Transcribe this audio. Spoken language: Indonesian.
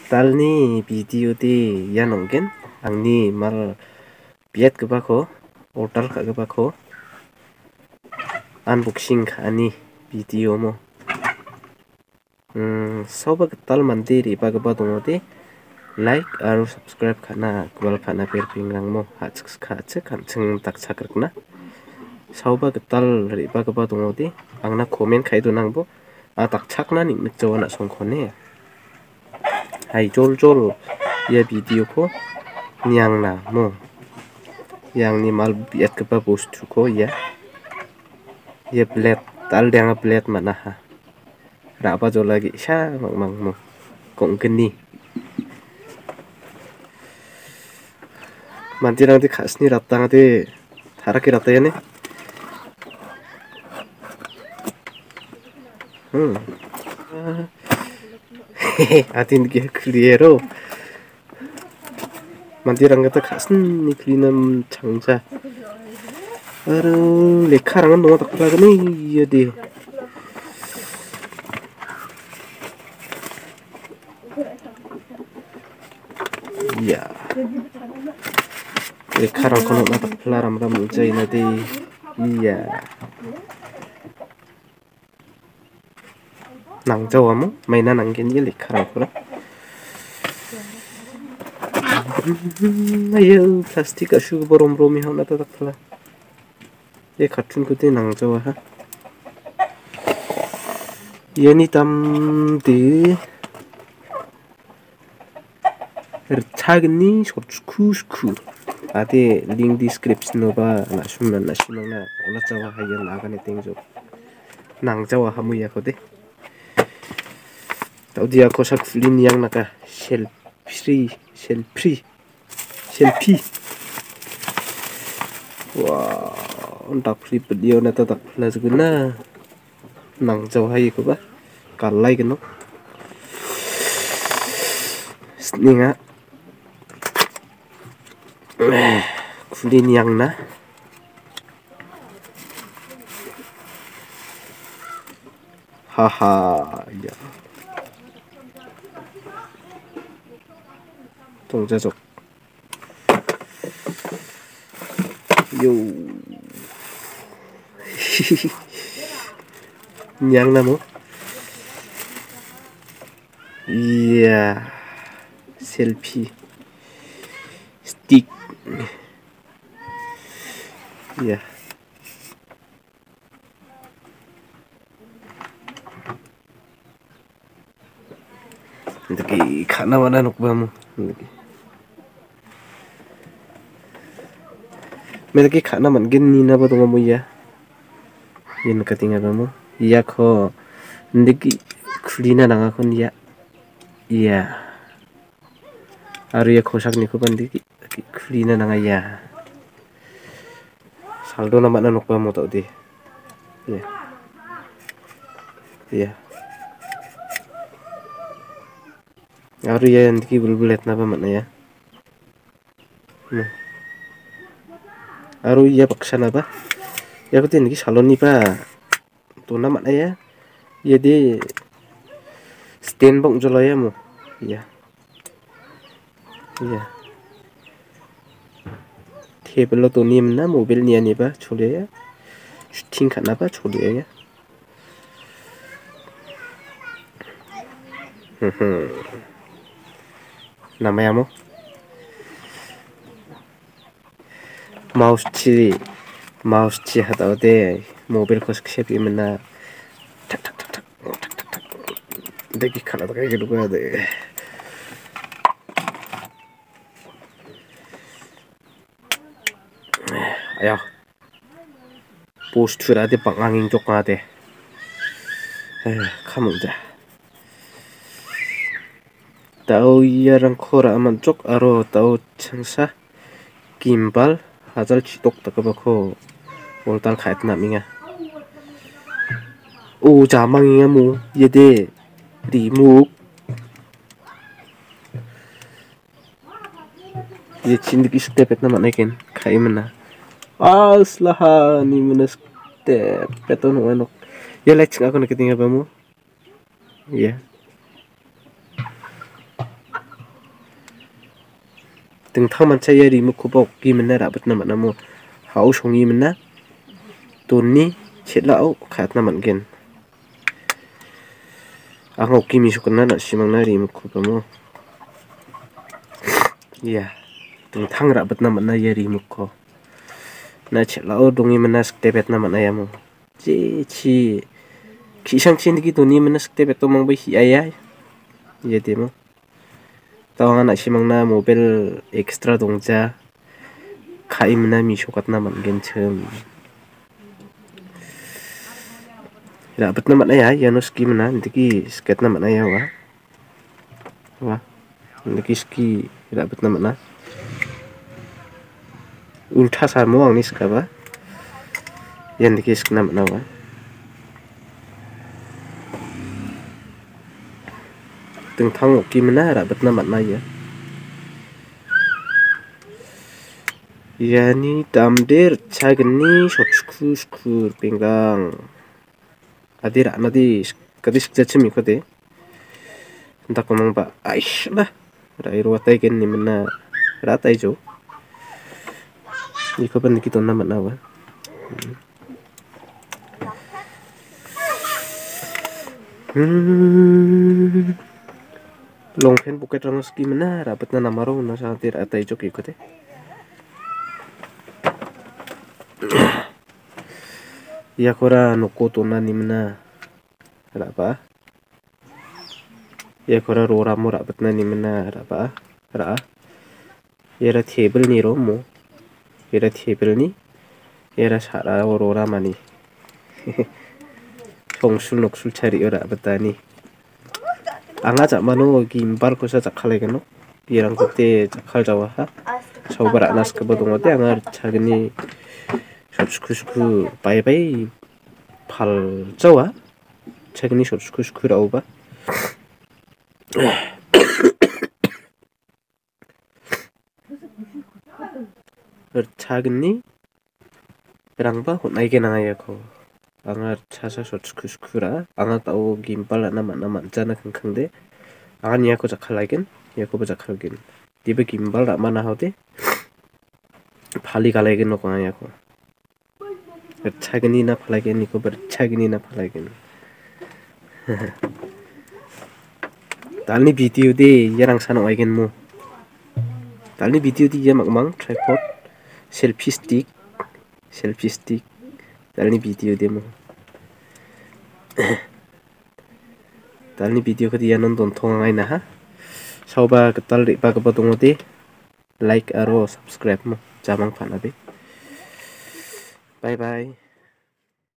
Talni video di ya nongken angni mal biat kebako order ka kebako unboxing ani video mo soba tal mandiri bagaba dongode like aru subscribe khana gwal khana perpingrang mo hachks khache kamching tak sakrkna soba tal ri bagaba dongode angna comment khaido nangbo a tak chakna ning nikjawana songkhone hai jol ya video ko nyang na mo yang ni mal biat kepa bostu ko ya blade tal dang blade mana ha rapa jo lagi sha mang mo kong geni mantirang di khasni ratang ate tharaki rataya ne atin ki clearo mantirang kata khasni cleanam changja aru lekharangan dong tak lagani ya deh ya lekharang kono tak pelaram ram jaina deh iya nang jawa mo mainan nanggen ye lekharang kono ayo plastik asu borom romi hona tak pela ये cartoon को ते नंग जावा हा ये नि तम दे रचागनी सोचुकुसकु आते लिंक डिस्क्रिप्शन नोबा नासुमना नासिमना ओला जावा हा ये नागाने तेंजो नंग जावा हा मुया को दे ताउदिया कोसा खुलिन yang naka selfie wow tak free video na tak plus guna nang jauh hai ko ba kalai geno sninga kulin yang na haha ya tong jajok yo nyang namo iya selfie stick iya ndaki khana wana nukbamu ndaki khana man gini na ba dongamu ya yen katinga bamu iya ko ndiki kulina nanga kon ya iya aru ya khosak ni ko bandiki kulina nanga ya saldo na mana nokba mo tau di iya iya aru ya ndiki bulbulet na ba mana ya aru ya paksana ba ya ko ndiki salon ni ba to na mana ya ये दे stand bong jolaya mo ya ya table to nim na mobil ni ani ba chole ya shooting kana ba chole ya namanya mo mouse chi hata de mobil ko skep imna देखी खाना तो कहीं रुका दे ayo post dे pangang jokna dे kamu ja tahu iya rangkora aman jok aro tahu changsa gimbal hazal chitok takabako voltal khait na minga o jamanginga mu yede remove ये चिंद की स्टेप इतना मने केन खाई मना aslaha ni mana step peton wanok ya let's aku nak tinggal bamu ya tengthang manchaya rimuk kubok gimana rabat nama namu hau songi mana tuni chetlau khatna mangen ang oki misukna na simangna rimuk kubamo ya tengthang rabat nama na ya rimuk ko na chetlau dongi mana stepet nama na yamu chi kisang chingi tuni mana stepet to mangbai hi ayai ya demo tawangan nak simangna mobil ekstra dongja kai mana misukatna mangen chem rabat nama na ya yano ski mana ndiki sketna mana ya wa ndiki ski rabat nama na ulta sarmo angni skaba yan ndiki skna mana wa tengthang oki mana rabat nama na ya yani damder chagni shotsukur pinggang adir anadi kadis jachmi kode ndak komang ba aish lah rai ruatai ken ni mana ratai jo iko ban kita nama nawa long pen buket ramos gimana rapat na namaro na sa tir atai jo iko te ya kora nokoto na nimna rapa ya kora rora mo rapat na nimna rapa ra yara table ni romo yara table ni yara sara rora mani 송술 녹술 차리 ora batani anga jamano gimbal ko sa jakhale gano yerang kote jakhal jawa ha sobar anas ke bodongote anga chagni subscribe bye bye pal jawa chagni subscribe rauba chagni rangba honai ke nanga yako anga chasa subscribe anga tau gimbal na manjana khangkhangde anga niya ko jakhalagen yako ba jakhalgen dibe gimbal ra mana haude phali galaigen no anga yako chagni na phalagen niko ber chagni na phalagen talni video de yarang sano aigen mo talni video di ya magmang tripod selfie stick talni video de mo talni video ka dia non don thongai na ha sauba ketal ri ba ka badongode like aro subscribe mo jamang phana be bye bye